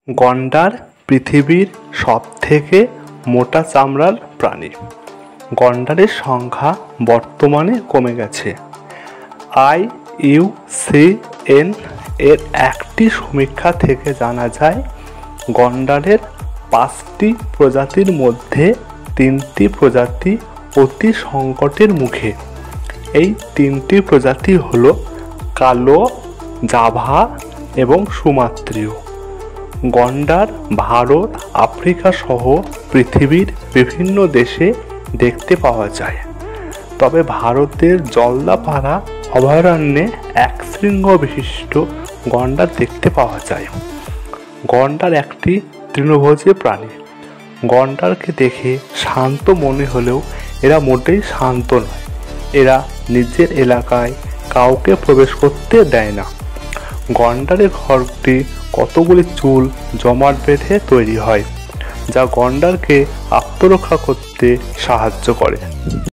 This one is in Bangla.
গন্ডার পৃথিবীর সবথেকে মোটা চামড়ার প্রাণী। গন্ডারের সংখ্যা বর্তমানে কমে গেছে। IUCN এর একটি সমীক্ষা থেকে জানা যায়, গন্ডারের 5টি প্রজাতির মধ্যে 3টি প্রজাতি অতি সংকটের মুখে। এই 3টি প্রজাতি হল কালো, জাভা এবং সুমাত্রীয়। গন্ডার ভারত, আফ্রিকা সহ পৃথিবীর বিভিন্ন দেশে দেখতে পাওয়া যায়, তবে ভারতের জলদাপাড়া অভয়ারণ্যে এক শৃঙ্গ বিশিষ্ট গন্ডার দেখতে পাওয়া যায়। গন্ডার একটি তৃণভোজী প্রাণী। গন্ডারকে দেখে শান্ত মনে হলেও এরা মোটেই শান্ত নয়। এরা নিজের এলাকায় কাউকে প্রবেশ করতে দেয় না। গন্ডারের ঘরটি কতগুলি চুল জমাট বেঁধে তৈরি হয়, যা গন্ডারকে আত্মরক্ষা করতে সাহায্য করে।